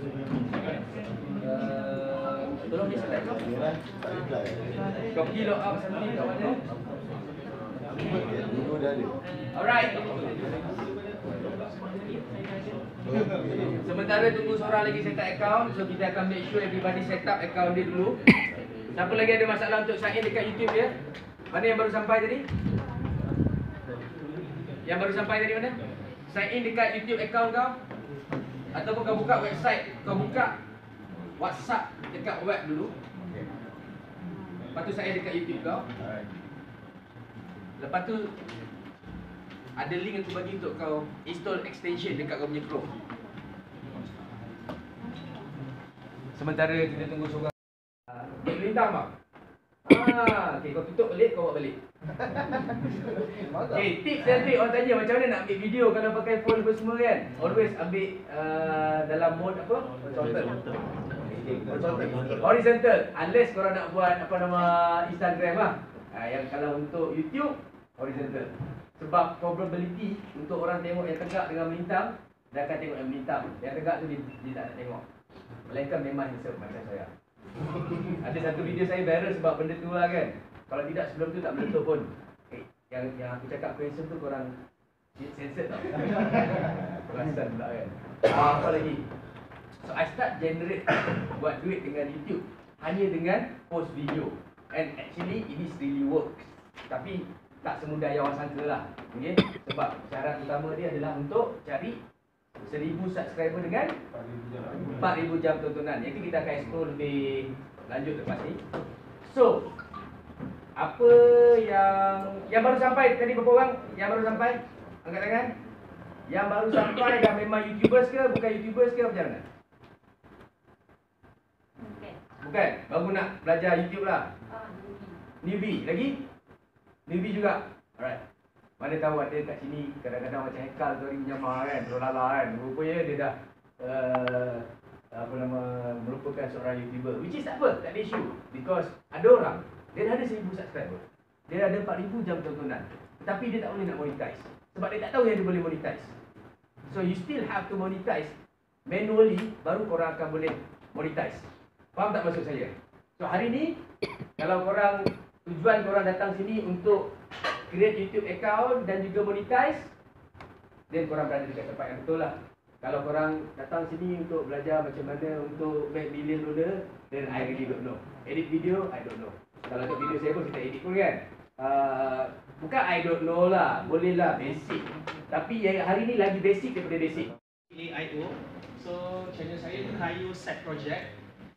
Tolong ni select kau. Kau pergi log out something kat mana? Alright. Sementara tunggu seorang lagi set up account, so kita akan make sure everybody set up account dia dulu. Siapa lagi ada masalah untuk sign in dekat YouTube dia? Mana yang baru sampai tadi? Yang baru sampai tadi mana? Sign in dekat YouTube account kau? Ataupun kau buka website, kau buka WhatsApp dekat web dulu. Lepas tu sign in dekat YouTube kau. Lepas tu ada link aku bagi untuk kau install extension dekat kau punya Chrome. Sementara kita tunggu seorang lintang bang. Okey, kau tutup balik, kau buat balik. Okey, tips dan trik orang tanya macam mana nak ambil video kalau pakai phone apa semua kan. Always ambil dalam mode apa? Horizontal. Unless korang nak buat apa nama Instagram lah. Yang kalau untuk YouTube horizontal. Sebab probability untuk orang tengok yang tegak dengan melintang, dia akan tengok yang melintang. Yang tegak tu dia tak nak tengok. Melainkan memang handsome macam saya. Ada satu video saya viral sebab benda tu lah kan. Kalau tidak sebelum tu tak meletup pun. Yang aku cakap aku handsome tu korang censored tau. Perasan pula kan. Apa lagi? So I start generate buat duit dengan YouTube hanya dengan post video. And actually it is really works. Tapi tak semudah yang orang sangka lah. Okay? Sebab syarat utama dia adalah untuk cari 1000 subscriber dengan 4000 jam tontonan. Yang kita akan explore lebih lanjut lepas ni. So, apa yang baru sampai tadi berapa orang? Yang baru sampai? Angkat tangan. Yang baru sampai dah memang YouTubers ke? Bukan YouTubers ke? Macam mana? Bukan? Baru nak belajar YouTube lah? Newbie. Lagi? Newbie juga? Alright. Mana tahu ada kat sini kadang-kadang macam Hekal tu hari menyamar kan, Rolala kan. Rupanya dia dah merupakan seorang YouTuber. Which is tak apa, tak ada isu. Because ada orang, dia dah ada 1000 subscriber. Dia dah ada 4000 jam tontonan. Tetapi dia tak boleh nak monetize. Sebab dia tak tahu yang dia boleh monetize. So you still have to monetize manually, baru korang akan boleh monetize. Faham tak maksud saya? So hari ni, kalau korang, tujuan korang datang sini untuk create YouTube account dan juga monetize, then korang berada dekat tempat yang betul lah. Kalau korang datang sini untuk belajar macam mana untuk make million dollar, then I really don't know. Edit video, I don't know. Kalau untuk video saya pun saya tak edit pun kan. Bukan I don't know lah, boleh lah basic. Tapi yang hari ni lagi basic daripada basic. AIO. So channel saya ni Kayu Set Project.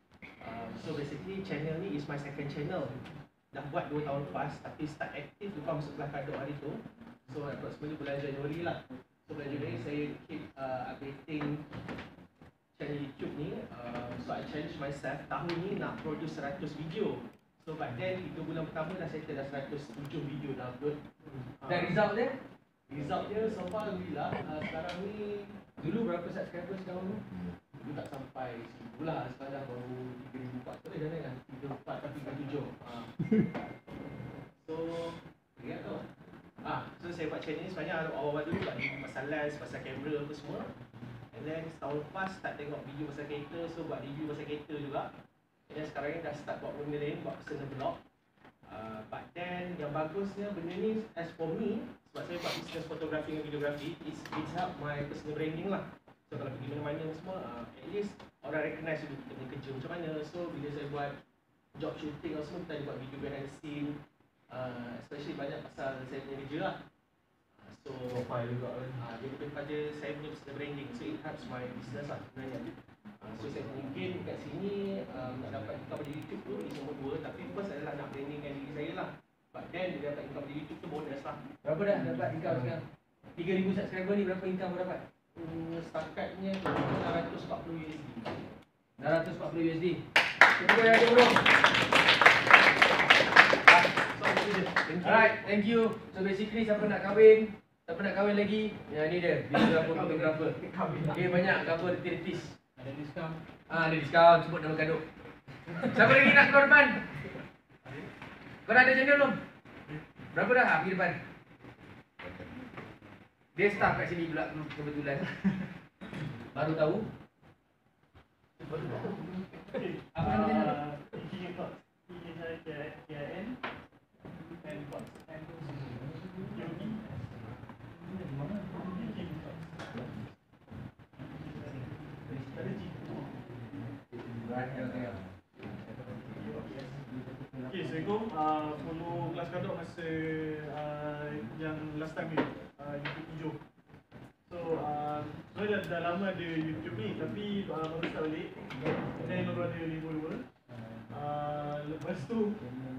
So basically channel ni is my second channel. Dah buat 2 tahun lepas, tapi start aktif bukan sebelah kaduk hari tu. So approximately bulan Januari lah. So bulan Januari saya keep updating channel YouTube ni. So I challenge myself tahun ni nak produce 100 video. So but then 3 bulan pertama dah settle dah 107 video dah upload. Dan result dia? Result dia so far alhamdulillah. Sekarang ni dulu berapa subscriber sekarang tu? Dulu tak sampai 1000 lah, sekarang dah baru 3400 dah kan, 34 tapi 37. So, ingat tu. So saya buat channel ni sebenarnya awal-awal dulu buat pasal lens, pasal kamera apa semua. And then setahun lepas start tengok video pasal kereta, so buat review pasal kereta juga. And then sekarang ni dah start buat benda lain, buat personal blog. But then yang bagusnya benda ni as for me, sebab saya buat business fotografi dan videografi, it's help my personal branding lah. So kalau pergi mana-mana semua, at least orang recognize dulu kita punya kerja macam mana. So bila saya buat job shooting atau semua, kita ada buat video behind the scene, especially banyak pasal saya punya kerja lah. So profile juga kan, dia lebih pada saya punya personal branding. So it helps my business lah sebenarnya. So saya mungkin kat sini nak dapat income dari YouTube tu is nombor 2. Tapi first adalah nak brandingkan diri saya lah. But then dia dapat income dari YouTube tu bonus lah. Berapa dah dapat income sekarang? 3000 subscriber ni berapa income kau dapat? Setakat,nya $640 USD. $640 USD. Kita yang ada bro. Alright, thank you. So basically siapa nak kahwin, siapa nak kahwin lagi, ya ni dia, videographer. Dia banyak gambar detil-detil. Ada diskaun? Ada diskaun, sebut nama kaduk. Siapa lagi nak keluar depan? Kau dah ada channel belum? Berapa dah? Pergi depan. Dia staff kat sini pula kebetulan. Baru tahu. Apa nama channel? King Talks. KIN and Talks. And Yogi. King Talks. Ada G. Okay, Assalamualaikum. Follow Kelas Kadok masa yang last time ni, YouTube hijau. So, sebenarnya dah lama ada YouTube ni, tapi baru start balik. Dan baru ada libur dua. Lepas tu,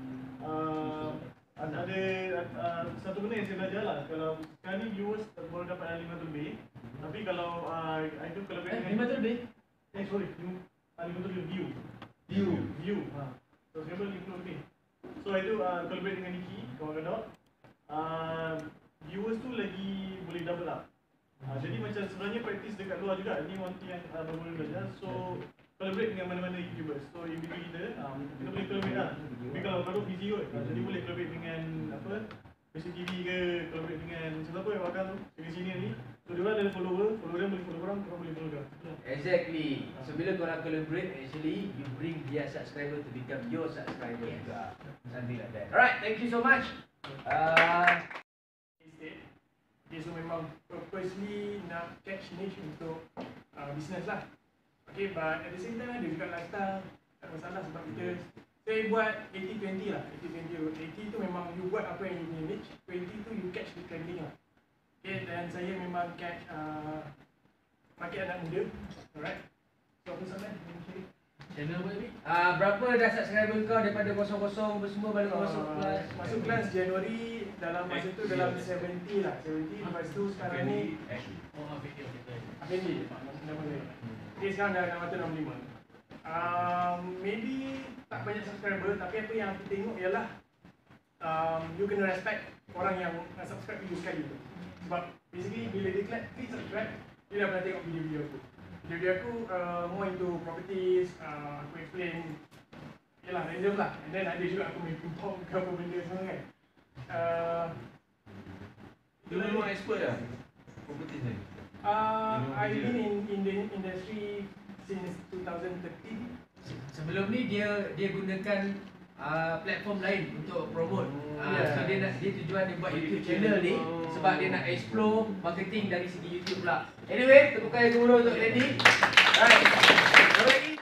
ada satu benda yang saya belajar lah. Kalau sekarang ni viewers baru dapat 500 lebih. Tapi kalau itu kalau 500 lebih? Sorry, 500 lebih view. So sekarang 50 lebih. So itu collaborate dengan Niki, kawan Kadok. Viewers tu lagi boleh double up. Jadi macam sebenarnya practice dekat luar juga. Ini one thing yang baru belajar. So collaborate dengan mana-mana YouTubers. So in between kita boleh collaborate lah. Tapi kalau Kadok busy kot, jadi boleh collaborate dengan apa, Basic TV ke, collaborate dengan siapa yang bakal tu, dengan sini ni. So dia orang ada follower dia boleh follow korang boleh follow dia. Exactly. So bila korang collaborate, actually you bring their subscriber to become your subscriber juga. Something like that. Alright, thank you so much. Okay, so memang purposely nak catch niche untuk business lah. Okay, but at the same time ada juga lifestyle, tak masalah sebab kita saya buat 80-20 lah. 80 tu memang you buat apa yang you punya niche, 20 tu you catch the trending lah. Okay, dan saya memang catch market anak muda. Alright. So apa sampai? Channel apa ni? Berapa dah subscriber kau daripada kosong-kosong semua balik masuk kelas? Masuk kelas Januari, dalam masa tu dalam 70 lah. 70, lepas tu sekarang ni Afendi. Nama dia. Okay, sekarang dah mata 65. Maybe tak banyak subscriber, tapi apa yang aku tengok ialah you kena respect orang yang subscribe you sekali tu. Sebab basically bila dia klik subscribe, dia dah pernah tengok video-video aku. Video aku more into properties, aku explain yalah random lah. And then ada juga aku main ping-pong ke apa benda semua kan. You memang expert lah property ni? I've been in the industry since 2013. Sebelum ni dia gunakan platform lain untuk promote. So dia tujuan dia buat YouTube channel ni sebab dia nak explore marketing dari segi YouTube pula. Anyway, tepukan yang dulu untuk Randy. Alright.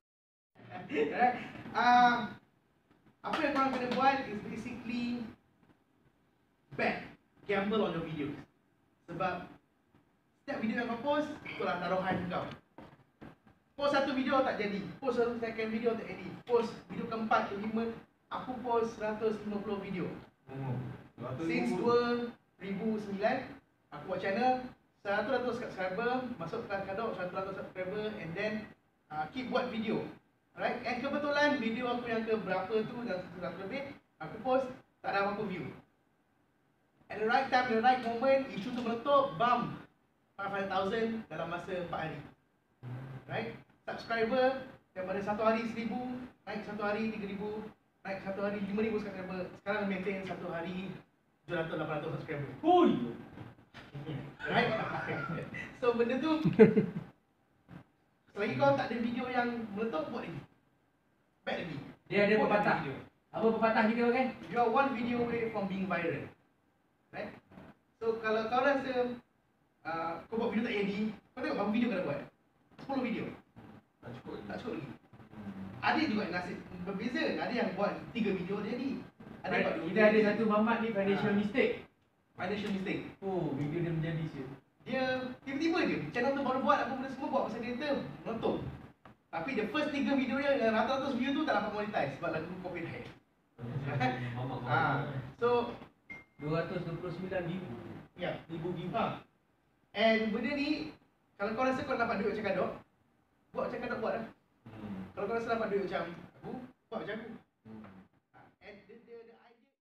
Apa yang korang kena buat is basically bet, gamble on your videos. Sebab setiap video yang kau post, itulah taruhan kau. Post satu video tak jadi, post satu second video tak jadi, post video keempat, kelima, aku post 150 video. Since 2009, aku buat channel, 100 subscriber, masuk kelas Kadok 100 subscriber, and then keep buat video. Alright, and kebetulan video aku yang ke berapa tu, dah 100 lebih, aku post, tak ada apa-apa view. At the right time, the right moment, isu tu meletup, bam, 500,000 dalam masa 4 hari. Right, subscriber daripada satu hari 1,000, naik satu hari 3,000, naik satu hari 5,000 subscriber. Sekarang maintain satu hari 700-800 subscriber. Hui. Right? So benda tu, selagi kau tak ada video yang meletup, buat lagi. Bet lagi. Dia ada Buat pepatah. lagi video. Apa pepatah kita kan? You are one video away from being viral. Right? So kalau kau rasa kau buat video tak jadi, kau tengok berapa video kau dah buat? 10 video. Tak cukup Tak cukup lagi. Ada juga nasib berbeza. Ada yang buat 3 video dia jadi. Ada yang buat 2 Kita ada satu mamat ni financial mistake. financial mistake. Oh, video dia menjadi sial. Dia tiba-tiba je channel tu baru buat apa benda semua, buat pasal kereta, meletup. Tapi the first 3 video dia yang ratus-ratus view tu tak dapat monetize sebab lagu copyright. So 229,000. ya, 1,000 view. and benda ni kalau kau rasa kau dapat duit macam Kadok, buat macam Kadok buat lah. Kalau kau rasa dapat duit macam aku, buat macam aku.